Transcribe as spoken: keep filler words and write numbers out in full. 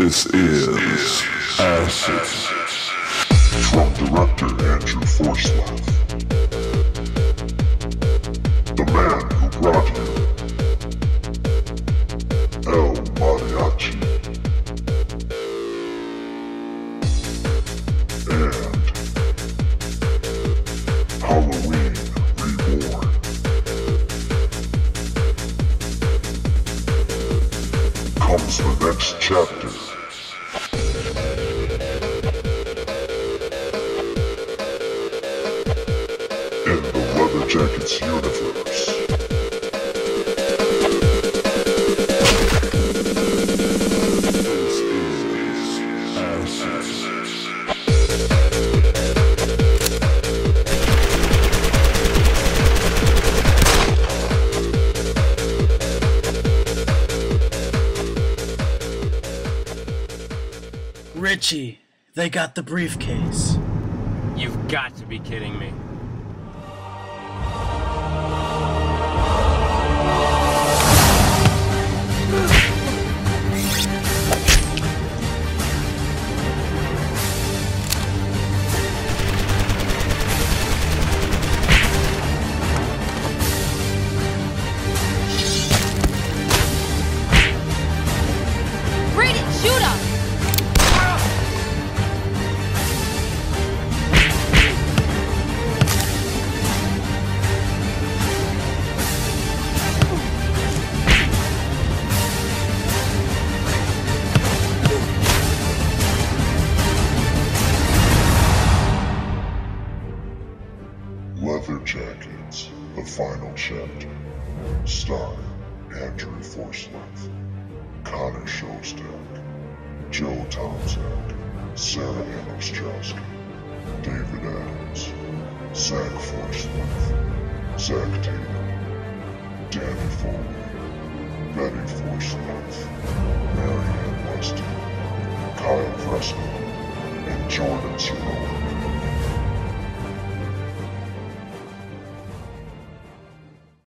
This is Acid. From director Andrew Forsleff. The man who brought you El Mariachi. And Halloween Reborn. Comes the next chapter. In the Leather Jackets universe. This is Acid. Richie, they got the briefcase. You've got to be kidding me. Brayden, shoot him! Leather Jackets, the final chapter. Starring Andrew Forsleff, Connor Shostak, Joe Tomczak, Sarah Anostrowski, David Adams, Zach Forsleff, Zach Tatum, Danny Foley, Betty Forsleff, Marianne Weston, Kyle Fresco, and Jordan Cerrone.